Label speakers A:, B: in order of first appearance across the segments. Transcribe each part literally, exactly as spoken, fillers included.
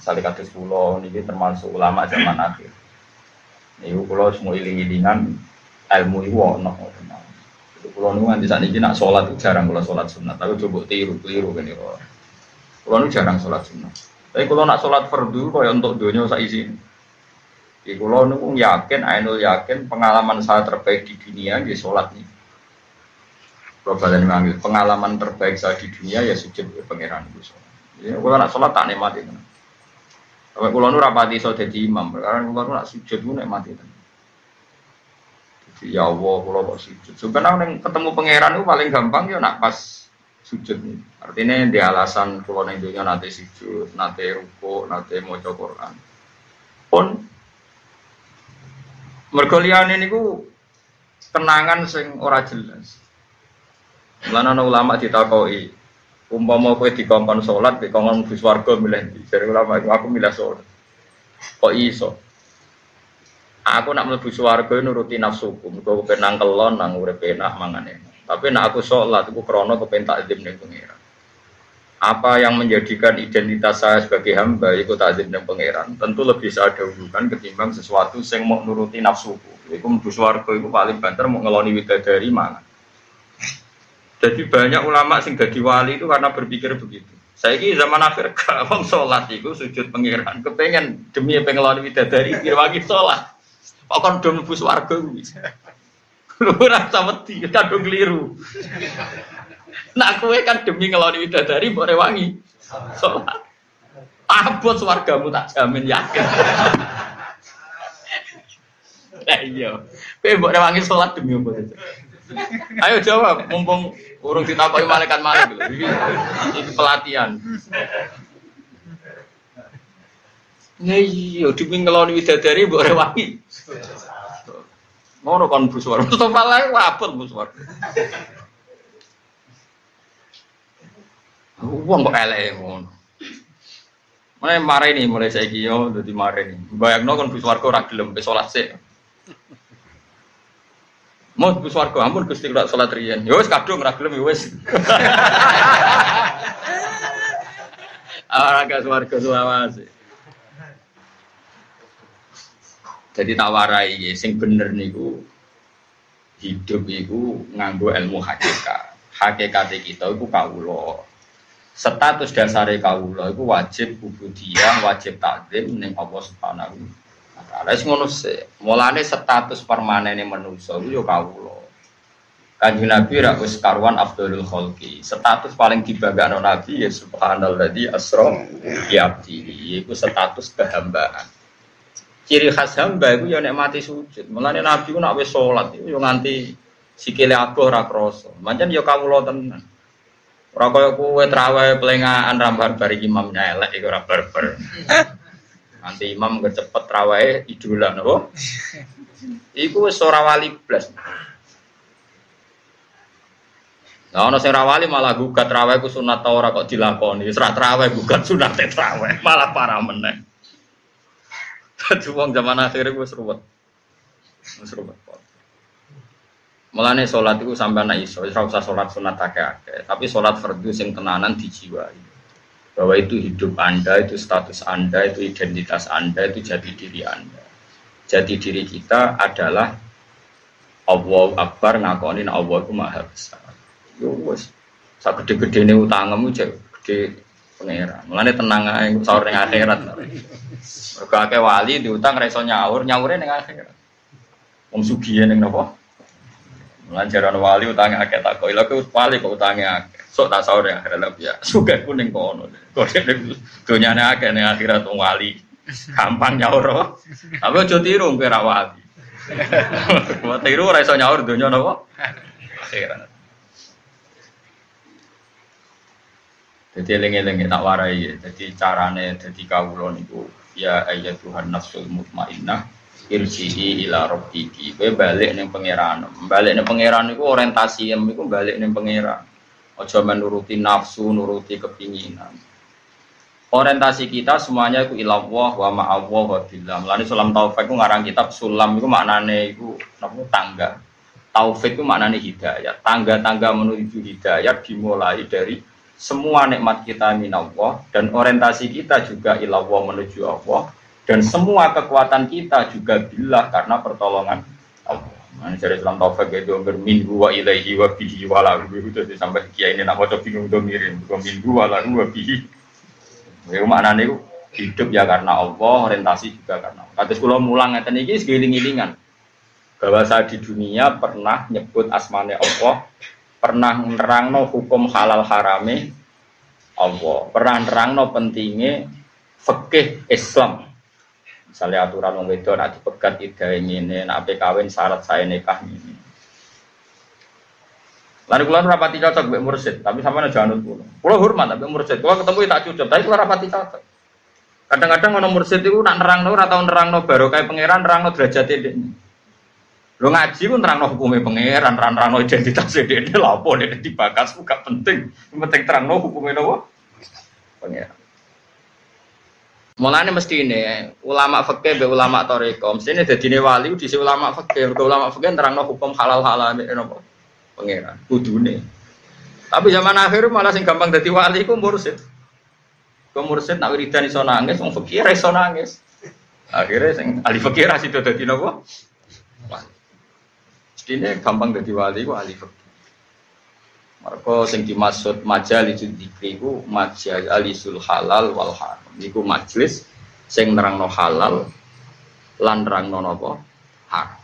A: Misalnya kados kula niki termasuk ulama zaman akhir. Niku kula semua iling-ilingan ilmu iku ana ngoten. Kula niku nganti sakniki nak salat itu jarang kula salat sunat, tapi coba tiru-tiru kene kula. Kula niku jarang salat sunat. Tapi kula nak salat fardu kaya untuk donya sak isine. Iki kula niku yakin, ainul yakin pengalaman saya terbaik di dunia nggih salat niki. Kula baleni manggil pengalaman terbaik saya di dunia ya sujud ke pangeran Gusti. Ya kula nak salat tak nikmati tenan. Sampai kula nu rapati iso dadi imam, karena kula nu nak sujud ku nikmati tenan. Jadi ya Allah kula kok sujud. Sebenarnya ning ketemu pangeran itu paling gampang ya nak pas sujud nih. Artinya di alasan kula ning dunya nate sujud, nate ruku, nate maca Quran. Pun mergo liyane niku kenangan sing ora jelas. Lan ana ulama ditakoki umpama kowe dikongkon salat, dikongkon mlebu swarga milih ndi? Jare ulama aku milih salat. Kok iso? Aku nak mlebu swarga nuruti nafsuku, mergo kepen kelon nang urip enak mangan enak. Tapi nak aku salat iku krana kepen takzim ning pangeran. Apa yang menjadikan identitas saya sebagai hamba iku takzim ning pangeran, tentu lebih saya dahulukan ketimbang sesuatu sing mau nuruti nafsuku. Iku mlebu swarga iku paling banter mau ngeloni widadari mangan. Jadi banyak ulama sing dadi wali itu karena berpikir begitu. Saya ini zaman akhir gak wong salat iku sujud pangeran, kepengen demi pengelon widadari pirwangi salat. Kok kon do mlebu swarga kuwi. Lho ora samedi, kadung keliru. Nak kowe kan demi ngeloni widadari mbok rewangi salat. Abot swargamu tak jamin yakin. Lah iya. Kowe mbok rewangi salat demi apa? Ayo jawab, mumpung urung ditakoki malaikat-malaikat lho. Iki pelatihan. Ya iya, demi ngeloni widadari mbok rewangi. Ngono kon bus war. Terus malah wabut bus war. Wong kok elek ngono. Mulai mare ini mulai saiki yo dadi mare ini. Bayangno kon bus warga ora gelem wis salat sik. Mau bus warga ampun Gusti kula salat riyen. Ya wis kadung ora gelem ya wis. Ora ka swarga suwawase. Jadi tak warai sing bener niku hidup iku nganggo ilmu hakikat. Hakikate kita iku kawula. Status dasare kawula iku wajib ubudiyah, wajib takzim ning Allah Subhanahu wa taala. Wis ngono sik. Mulane status permanene manusa iku ya kawula. Kanjeng Nabi ra wis karuan Afdhalul Khalqi. Status paling dibanggakan Nabi ya subhanalladzi asra bi abdihi. Iku status kehambaan. Ciri khas hamba itu ya nek mati sujud. Mulane Nabi ku nek wis salat iku yo nganti sikile abuh ora krasa. Pancen ya kawula tenan. Ora kaya kowe traweh plengaan rambar bari imam elek iku ora barbar. Nanti imam kecepet traweh idola napa? Iku wis ora wali blas. Lah ana sing ora wali malah gugat traweh ku sunat ta ora kok dilakoni. Wis ora traweh gugat sunat traweh, malah parah meneh. Dadi wong zaman akhir iku wis ruwet. Wis ruwet. Mulane salat iku sampeyan nek iso, ora usah salat sunat akeh-akeh, tapi salat fardhu sing tenanan dijiwai. Bahwa itu hidup Anda, itu status Anda, itu identitas Anda, itu jati diri Anda. Jati diri kita adalah Allahu Akbar ngakoni Allah iku Maha Besar. Yo wis sak gede-gedene utangmu jek gede pangeran. Mulane tenang ae sahur ning akhirat. Mergo akeh wali diutang ra iso nyaur, nyaure ning akhirat. Wong sugih ning napa? Mulane jaran wali utange akeh tak kok. Lha kok wali kok utange akeh. Sok tak sahur ning akhirat lha ya. Sugih ku ning kono. Kok donyane akeh ning akhirat wong wali. Gampang nyaur. Tapi aja tiru kowe ra wali. Kok tiru ora iso nyaur donya napa? Akhirat. Jadi eling-eling tak warai. Jadi carane dadi kawula niku ya ayat Tuhan nafsul mutmainnah irji'i ila rabbiki. Kowe balik ning pangeran. Balik ning pangeran niku orientasi niku balik ning pangeran. Aja menuruti nafsu, nuruti kepinginan. Orientasi kita semuanya iku ilallah wa ma'allah wa billah. Mulane Sulam Taufik ku ngarang kitab Sulam iku maknane iku napa tangga. Taufik ku maknane hidayah. Tangga-tangga menuju hidayah dimulai dari semua nikmat kita minallah dan orientasi kita juga ilallah menuju Allah dan semua kekuatan kita juga billah karena pertolongan Allah. Nah, dari Islam Taufik itu berminggu wa ilaihi wa bihi wa lahu itu sampai kiai ini nak maca bingung do miring minggu wa lahu wa bihi. Ya maknane itu hidup ya karena Allah, orientasi juga karena Allah. Kados kula mulang ngeten iki segiling-gilingan. Bahwa saya di dunia pernah nyebut asmane Allah, pernah nerangno hukum halal harame Allah, pernah nerangno pentingnya fikih Islam. Misalnya aturan wong wedok nek dipegat idahe ngene, nek ape kawin syarat saya nikah ngene. Lalu kula rapati cocok mbek mursyid, tapi sampeyan aja anut kula. Kula hormat mbek mursyid, kula ketemu tak cucup, tapi kula rapati cocok. Kadang-kadang ono mursyid iku nak nerangno ora tau nerangno barokah pangeran, nerangno derajate dhekne. Lho ngaji ku nerangno hukume pangeran, nerangno identitas dhekne lha opo nek dibakas ku gak penting. Yang penting terangno hukume napa? Pangeran. Mulane mesti ini ulama fikih be ulama thariqah, mestine dadine wali dhisik ulama fikih, mergo ulama fikih nerangno hukum halal-halal nek napa? Pangeran. Kudune. Tapi zaman akhir malah sing gampang dadi wali ku mursyid. Ku mursyid nak wiridan iso nangis, wong fikih iso nangis. Akhirnya sing ahli fikih ra sido dadi napa? Mestine gampang dadi wali ku ahli fikih. Mergo sing dimaksud majalisul dzikri ku majalisul halal wal haram. Iku majelis sing nerangno halal lan nerangno napa? Haram.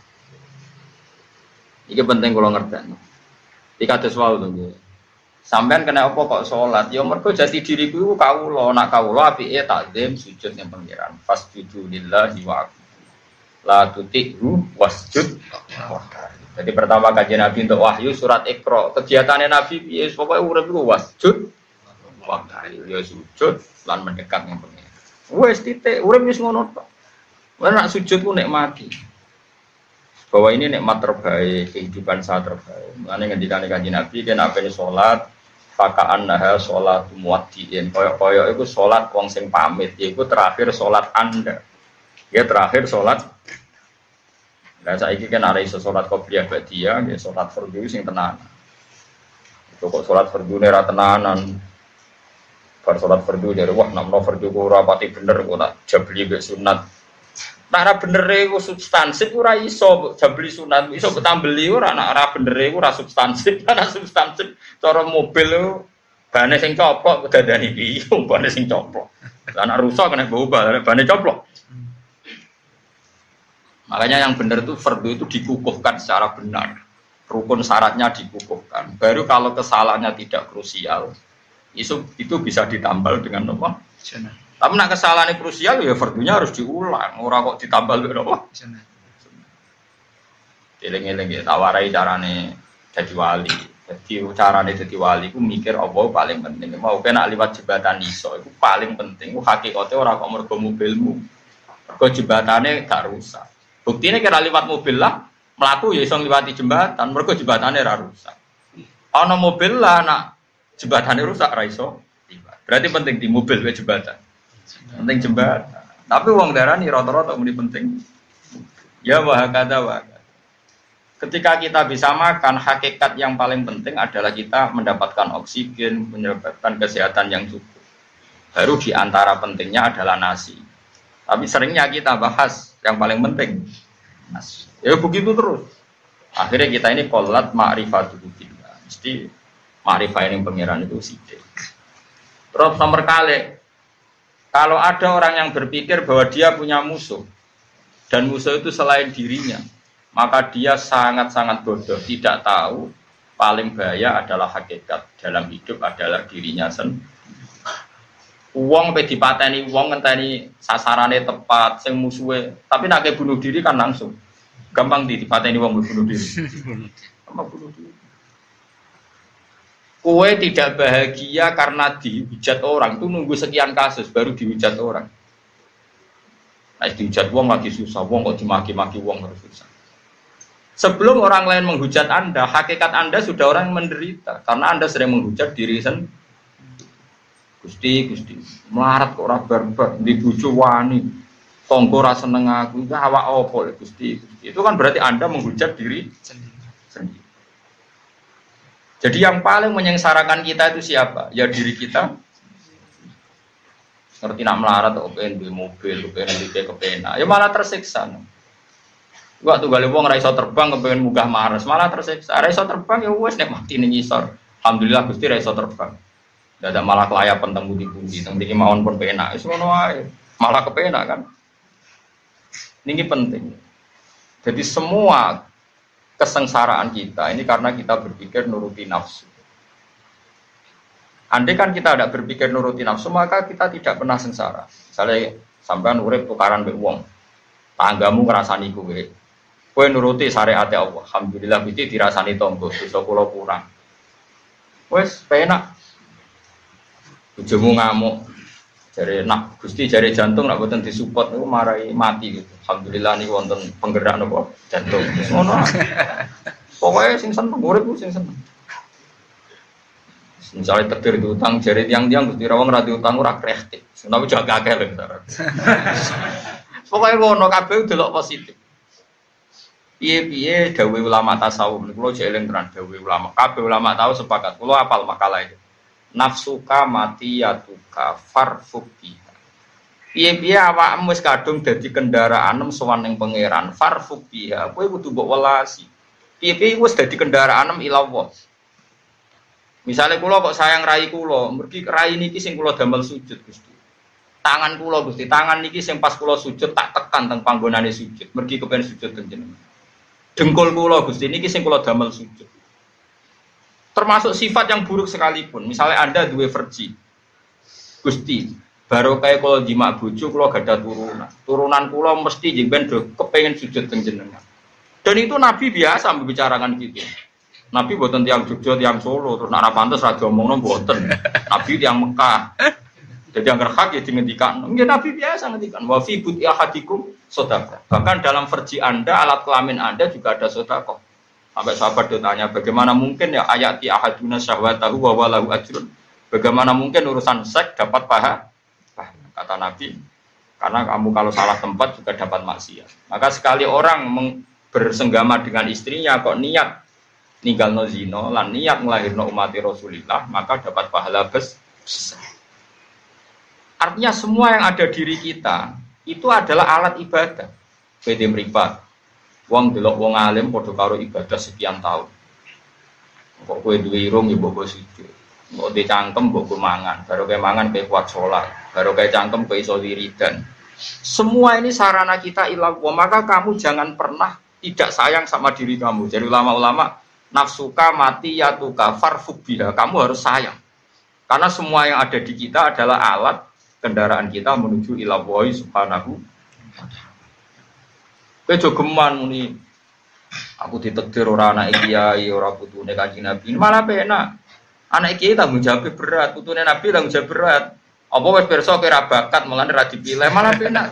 A: Iki penting kula ngerteni. Iki kados wae to nggih. Sampeyan kena apa kok salat? Ya mergo jati diriku iku kawula, nak kawula apike takzim sujud ning pangeran. Fasjudu lillahi wa la tuti'hu wasjud. Jadi pertama kajian Nabi untuk wahyu surat Iqra. Kegiatannya Nabi ya pokoknya urip iku wasjud waqti ya sujud lan mendekat ning pangeran. Wes titik urip wis ngono tok. Ora nak sujud ku nikmati. Bahwa ini nikmat terbaik, kehidupan saya terbaik. Mulane ngendikane Kanjeng Nabi yen apane salat fakaan naha salat muwaddiin. Kaya-kaya iku salat wong sing pamit, yaiku terakhir salat Anda. Ya terakhir salat. Lah saiki kan arek iso salat qobliyah ba'diyah, ya salat fardhu sing tenanan. Itu kok salat fardhune ra tenanan. Bar salat fardhu jare wah nek fardhu ora pati bener kok nak jabli mbek sunat. Nek ora bener iku substansif ora iso jabli sunat, iso ketambeli ora nek ora bener iku ora substansif, nek substansif cara mobil bane sing coplok kedandani piye, bane sing coplok. Lah nek rusak kena bawa bane coplok. Makanya yang benar itu fardu itu dikukuhkan secara benar, rukun syaratnya dikukuhkan. Baru kalau kesalahannya tidak krusial, itu itu bisa ditambal dengan apa? Sunnah. Tapi nak kesalahannya krusial ya fardunya harus diulang. Orang kok ditambal dengan apa? Sunnah. Eling-eling ya tawarai carane jadi wali. Jadi carane jadi wali ku mikir apa paling penting. Mau kena liwat jembatan iso, itu paling penting. Ku hakikate ora kok mergo mobilmu. Mergo jembatane gak rusak. Buktinya kira liwat mobil lah, melaku ya iso liwati jembatan, mergo jembatannya ra rusak. Ana mobil lah nak jembatannya rusak ra iso. Berarti penting di mobil ke jembatan. Penting jembatan. Tapi wong darani rata-rata muni penting. Ya wa hakada wa. Ketika kita bisa makan, hakikat yang paling penting adalah kita mendapatkan oksigen, mendapatkan kesehatan yang cukup. Baru di antara pentingnya adalah nasi. Tapi seringnya kita bahas yang paling penting nasi. Ya begitu terus. Akhirnya kita ini qolat ma'rifatul billah. Mesti ma'rifah yang pangeran itu sithik. Terus nomor kali, kalau ada orang yang berpikir bahwa dia punya musuh dan musuh itu selain dirinya, maka dia sangat-sangat bodoh, tidak tahu paling bahaya adalah hakikat dalam hidup adalah dirinya sendiri. Uang pe dipateni wong ngenteni sasarane tepat sing musuhe, tapi nek bunuh diri kan langsung. Gampang di dipateni wong bunuh diri. Gampang bunuh diri. Kowe tidak bahagia karena dihujat orang, itu nunggu sekian kasus baru dihujat orang. Nah, dihujat wong lagi susah, wong kok dimaki-maki wong harus susah. Sebelum orang lain menghujat Anda, hakikat Anda sudah orang menderita karena Anda sering menghujat diri sendiri. Gusti, Gusti, melarat kok ora barbar, di bojo wani, tangga ora seneng aku, iki awak apa Gusti, Gusti. Itu kan berarti Anda menghujat diri sendiri. Jadi yang paling menyengsarakan kita itu siapa? Ya diri kita. Ngerti nak melarat atau pengen beli mobil, pengen beli kepenak, ya malah tersiksa. Waktu gali wong ra iso terbang kepengen munggah Mars, malah tersiksa. Ra iso terbang ya wis nek mati ning ngisor. Alhamdulillah Gusti ra iso terbang. Dadak malah kelayapan teng pundi-pundi, teng iki mawon pun penak. Wis ngono wae. Malah kepenak kan. Ini penting. Jadi semua kesengsaraan kita ini karena kita berpikir nuruti nafsu. Andai kan kita tidak berpikir nuruti nafsu, maka kita tidak pernah sengsara. Misalnya sampean urip tukaran mbek wong, tanggamu ngrasani kowe. Kowe nuruti syariat Allah. Alhamdulillah iki dirasani tangga, dosa kula kurang. Wes penak. Bojomu ngamuk. Jare nak Gusti jare jantung nak boten disupport niku marai mati gitu. Alhamdulillah niku wonten penggerak napa jantung. Wis ngono. Pokoke sing seneng urip ku sing seneng. Misalnya terdiri di utang, jari tiang-tiang Gusti Rawang ra diutang ora kreatif. Tapi jaga akeh lho. Pokoke ngono kabeh delok positif. Piye-piye dawuh ulama tasawuf niku kula jeling tenan dawuh ulama. Kabeh ulama tahu sepakat. Kula apal makalah itu. Nafsuka matiyatuka farfuki. Piye-piye awakmu wis kadung dadi kendaraan nem sowan ning pangeran. Farfuki. Kowe kudu mbok welasi. Piye-piye wis dadi kendaraan nem ilawah. Misalnya kula kok sayang rai kula, mergi rai niki sing kula damel sujud Gusti. Tangan kula Gusti, tangan niki sing pas kula sujud tak tekan teng panggonane sujud, mergi kepen sujud teng jenengan. Dengkul kula Gusti niki sing kula damel sujud. Termasuk sifat yang buruk sekalipun. Misalnya Anda duwe verji. Gusti, baru kayak kula jima bojo kula gadah turunan. Turunan kula mesti jengben do kepengin sujud teng jenengan. Dan itu Nabi biasa membicarakan gitu. Nabi boten tiang Jogja, tiang Solo, terus nak pantes ra diomongno boten. Nabi tiang Mekah. Jadi yang hak ya dingendikan. Nggih Nabi biasa ngendikan wa fi buti ahadikum sedekah. Bahkan dalam verji Anda, alat kelamin Anda juga ada sedekah. Sampai sahabat ditanya, bagaimana mungkin ya ayati ahaduna syahwatahu wa walahu ajrun. Bagaimana mungkin urusan seks dapat paha? Nah, kata Nabi, karena kamu kalau salah tempat juga dapat maksiat. Maka sekali orang bersenggama dengan istrinya kok niat ninggalno zina lan niat nglahirno umat Rasulullah maka dapat pahala besar. Artinya semua yang ada diri kita itu adalah alat ibadah. Bede mripat. Wong delok wong alim padha karo ibadah sekian tahun. Kok kowe duwe irung ya mbok sujud. Mbok dicangkem mbok mangan, baru kayak mangan kayak kuat sholat, baru kayak cangkem kayak iso wiridan. Semua ini sarana kita ilah. Maka kamu jangan pernah tidak sayang sama diri kamu. Jadi ulama-ulama nafsuka mati ya tuka farfubiha, kamu harus sayang karena semua yang ada di kita adalah alat kendaraan kita menuju ila Allahi subhanahu wa ta'ala. Kowe jogeman muni aku ditakdir ora anak kiai ora putune Kanjeng Nabi malah penak. Anak kiai tanggung jawab berat, putune Nabi tanggung jawab berat. Apa wis pirsa kowe ra bakat mulane ra dipilih malah penak.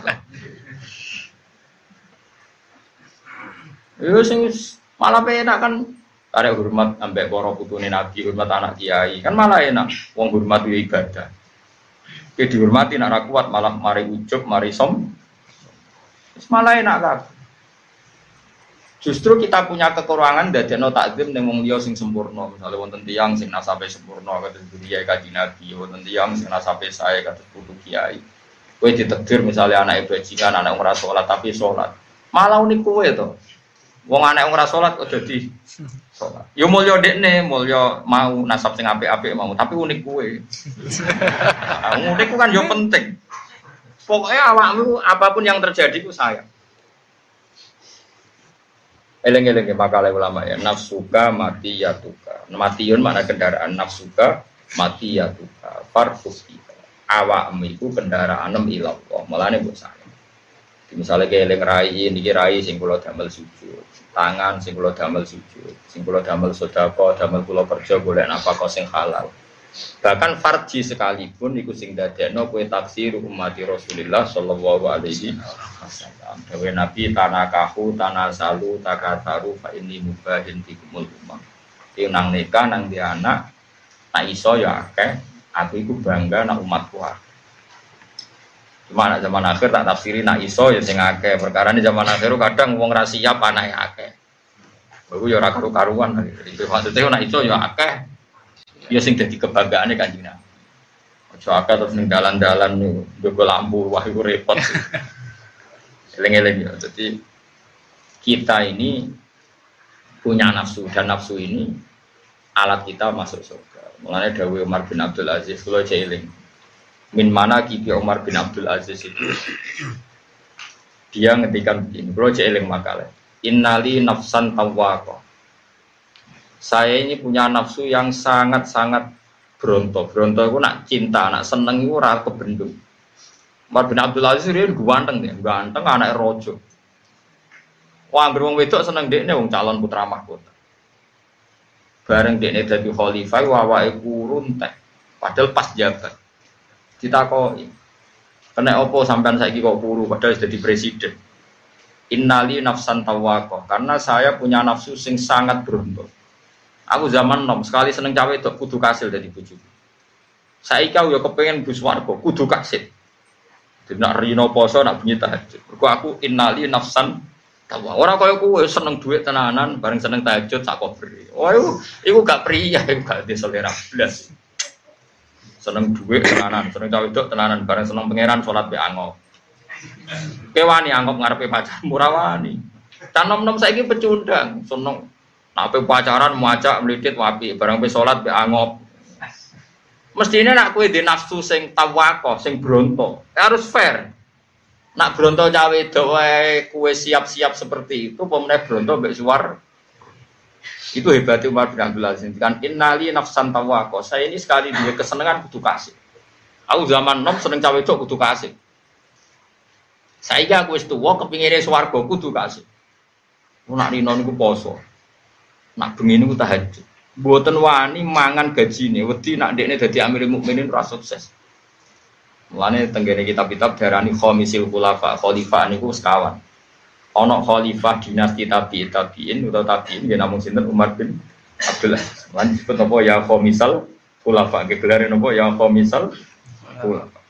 A: Yo sing malah penak kan. Karena hormat ambek para putune Nabi, hormat anak kiai, kan malah enak. Wong hormat yo ibadah. Ki dihormati nek ora kuat malah mari ujub, mari som. Wis malah enak kan. Justru kita punya kekurangan dadekno takzim ning wong liya sing sempurna. Misale wonten tiyang sing nasabe sempurna kados kiai Kanjeng Nabi, wonten tiyang sing nasabe sae kados putu kiai. Kowe ditakdir misale anake bajingan, anak ora salat tapi salat. Malah unik kowe to. Wong anak ora salat kok dadi salat. Ya mulya dekne, mulya mau nasab sing apik-apik mau, tapi unik kowe. Nah, unik ku kan yo penting. Pokoknya awakmu apapun yang terjadi ku sayang. Eleng-eleng makalah ulama ya, nafsuka mati ya tuka. Matiun makna kendaraan nafsuka mati ya tuka. Farfuki. Awakmu iku kendaraanam ilallah. Mulane mbok sayang. Misalnya kayak eleng rai, niki rai sing kula damel sujud. Tangan sing kula damel sujud, sing kula damel sedekah, damel kula kerja golek nafkah sing halal. Bahkan farji sekalipun iku sing dadekno kowe taksir umat Rasulullah sallallahu alaihi wasallam. Dewe Nabi tanakahu tanasalu takataru fa inni mubahin bikumul umam. Ki nang nikah nang di anak, nak iso ya akeh, aku iku bangga nak umatku akeh. Cuma nak zaman akhir tak tafsiri nak iso ya sing akeh. Perkara ini zaman akhir kadang wong ra siap anake akeh. Baru ya ora karu-karuan. Itu maksudnya nek iso ya akeh. Ya sing dadi kebanggaane Kanjeng Nabi. Aja akeh terus ning dalan-dalan nggo lampu wah iku repot. Eleng-eleng ya. Jadi kita ini punya nafsu dan nafsu ini alat kita masuk surga. Mulane dawuh Umar bin Abdul Aziz kula eling. Min mana kibi Umar bin Abdul Aziz itu dia ngetikan begini, kula eling makalah. Innali nafsan tawwaqah. Saya ini punya nafsu yang sangat-sangat bronto. Bronto itu nak cinta, nak seneng itu ora kebendung. Umar bin Abdul Aziz riyen ganteng ya, ganteng anak rojo. Wah, anggere wong wedok seneng dekne wong calon putra mahkota. Bareng dekne dadi khalifah awake kurun teh. Padahal pas jabat. Ditakoki. Kena opo sampean saiki kok kuru padahal sudah jadi presiden. Innali nafsan tawwaqah, karena saya punya nafsu sing sangat bronto. Aku zaman nom sekali seneng cawe itu kudu kasil dari bojoku. Saiki aku ya kepengin bus warga kudu kasil. Nak rino poso nak bunyi tahajud. Mergo aku innali nafsan tawwaqah. Ora kaya kowe seneng duit tenanan bareng seneng tahajud sak kober. Oh iku iku gak priya, iku gak selera blas. Seneng duit tenanan, seneng cawe itu tenanan bareng seneng pangeran salat be angop. Kewani anggap ngarepe pacar murah wani. Tanom-nom saiki pecundang, seneng nape pacaran muacak mlidit wapi, barang pe salat be angop. Mestine nak kowe di nafsu sing tawaqah, sing bronto, harus fair. Nak bronto cawe wedok wae kowe siap-siap seperti itu, pemene bronto mbek suwar. Itu hebatnya Umar bin Abdul Aziz. Kan innali nafsan tawaqah. Saya ini sekali dia kesenangan kudu kasih. Aku zaman nom seneng cawe wedok kudu kasih. Saiki aku wis tuwa kepingine swarga kudu kasih. Nak rino niku poso. Nak bengi niku tahajud. Mboten wani mangan gajine, wedi nak ndekne dadi Amirul Mukminin ora sukses. Mulane tenggene kitab-kitab darani khamisil khulafa, khalifah niku sekawan. Ana khalifah dinasti tabi'in tabi'in utawa tabi'in ya namung sinten Umar bin Abdul Aziz. Lan disebut apa ya khamisal khulafa, gelare napa ya khamisal khulafa.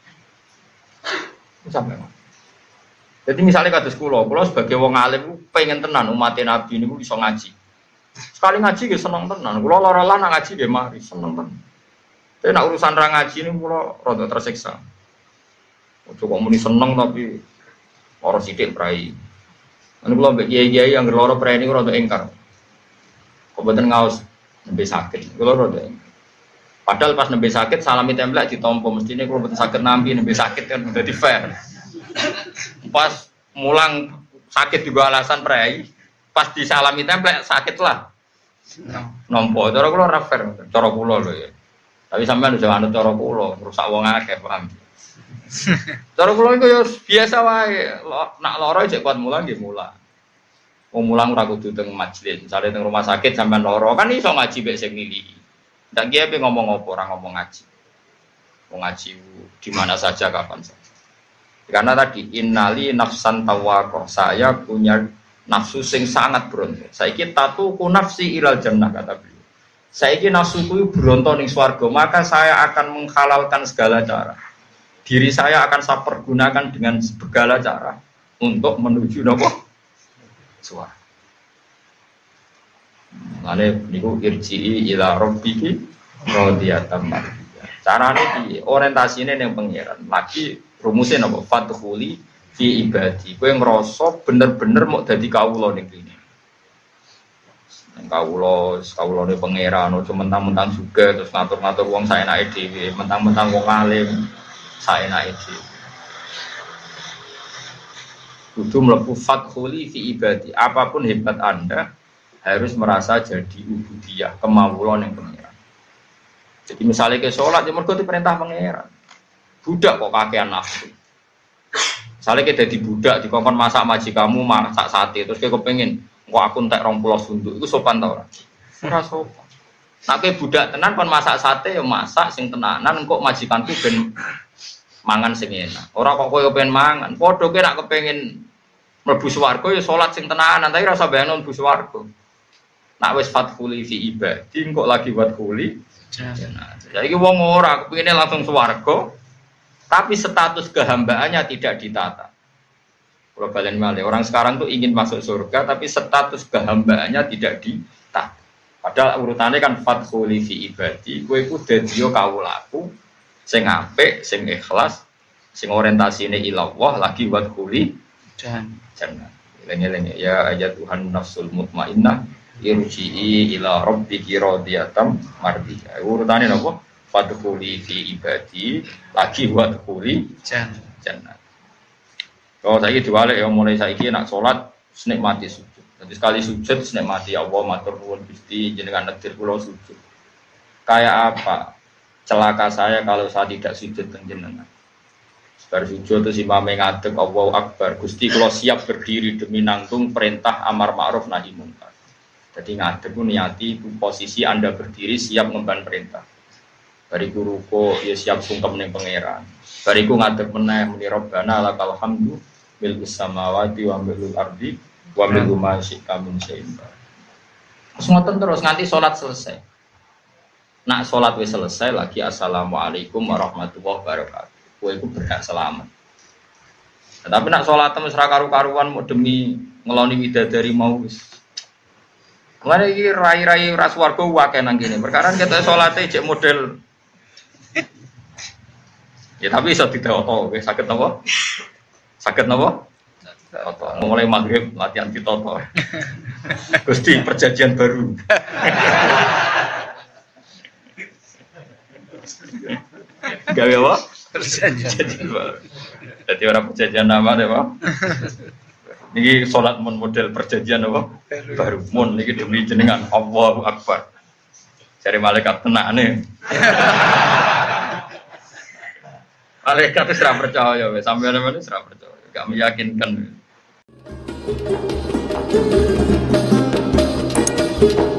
A: Sampai jadi misalnya kados kula, kula sebagai wong alim pengen tenan umat Nabi niku iso ngaji. Sekali ngaji nggih seneng tenan. Kula lara lan ngaji nggih mari seneng tenan. Tapi nek urusan ra ngaji niku kula rada tersiksa. Ojo kok muni seneng tapi ora sithik prai. Anu kula mbek kiai-kiai yang lara prai niku rada engkar. Kok mboten ngaos nembe sakit. Kula rada engkar. Padahal pas nembe sakit salami templek ditampa mestine kula mboten saged nampi nembe sakit kan dadi fair. Pas mulang sakit juga alasan prai, pas disalami templek sakit lah. Nompo, cara kula ora fair, cara kula lho ya. Tapi sampean udah anut cara kula, rusak wong akeh paham. Cara kula iku ya biasa wae, nak lara cek kuat mulang nggih mulang. Wong mulang ora kudu teng majelis, misale teng rumah sakit sampean lara kan iso ngaji mek sing nilihi. Ndak kiye pe ngomong apa ora ngomong ngaji. Wong ngaji di mana saja kapan saja. Karena tadi innali nafsan tawaqah, saya punya nafsu sing sangat bronto. Saiki tatu ku nafsi ilal jannah kata beliau. Saiki nafsuku bronto ning swarga, maka saya akan menghalalkan segala cara. Diri saya akan saya pergunakan dengan segala cara untuk menuju napa? Swarga. Mane niku irji'i ila rabbiki radiyatan mardiyah. Carane piye? Orientasine ning pangeran. Lagi rumusnya napa fadkhuli fi ibadi. Kowe ngrasa bener-bener mau dadi kawula ning kene. Nang kawula, kawulane pangeran aja mentang-mentang juga terus ngatur-ngatur wong saenake dhewe, mentang-mentang wong alim saenake dhewe. Kudu mlebu fadkhuli fi ibadi. Apapun hebat Anda harus merasa jadi ubudiyah, kemawula ning pangeran. Jadi misalnya ke salat ya mergo diperintah pangeran. Budak kok kakean nafsu. Misalnya kita di budak dikongkon masak majikamu masak sate terus kita kepengin kok aku entek rong puluh sunduk itu sopan ta ora? Ora sopan. Nek nah, budak tenan kon masak sate ya masak sing tenanan kok majikanku ben mangan sing enak. Ora kok koyo pengen mangan. Padha kowe nek kepengin mlebu swarga ya salat sing tenanan tapi rasa bayangno mlebu swarga. Nek wis fatkhuli fi ibadi kok lagi fatkhuli. Nah, jadi wong ora kepengine langsung swarga. Tapi status kehambaannya tidak ditata. Kalau balen malih, orang sekarang tuh ingin masuk surga tapi status kehambaannya tidak ditah. Padahal urutannya kan fathuli fi ibadi, kowe iku dadi kawulaku sing apik, sing ikhlas, sing orientasine ila Allah lagi wadkhuli jannah. Eling-eling ya ayat Tuhan nafsul mutmainnah irji'i ila rabbiki radiyatan mardiyah. Urutane napa? Fadkhuli fi ibadi lagi wadkhuli jannah. Kalau saya diwalik ya mulai saiki nak sholat nikmati sujud. Jadi sekali sujud nikmati Allah matur nuwun Gusti jenengan nedir kula sujud. Kayak apa celaka saya kalau saya tidak sujud teng jenengan. Bar sujud terus imam ngadeg Allahu Akbar. Gusti kula siap berdiri demi nanggung perintah amar ma'ruf nahi munkar. Jadi ngadeg ku niati posisi Anda berdiri siap ngemban perintah. Bariku ruko ya siap sungkem ning pangeran. Bariku ngadeg meneh muni Rabbana lakal hamdu bil samawati wa bil ardi wa bil ma syi'a min syai'in. Terus ngoten terus nganti salat selesai. Nak salat wis selesai lagi assalamualaikum warahmatullahi wabarakatuh. Kowe iku berhak selamat. Nah, tapi nak salat wis ra karu-karuan mau demi ngeloni widadari mau wis. Mare iki rai-rai ras warga wae nang kene. Perkara kita salate cek model ya tapi iso ditoto, wis saged napa? Saged napa? Toto. Mulai maghrib latihan ditoto. Gusti perjanjian baru. Gawe apa? Perjanjian baru. Jadi orang perjanjian nama deh, Pak. Niki salat mun model perjanjian apa? Baru. Mun niki demi jenengan Allahu Akbar. Cari malaikat tenane. Malaikat itu serah percaya, sampai mana serah percaya, gak meyakinkan.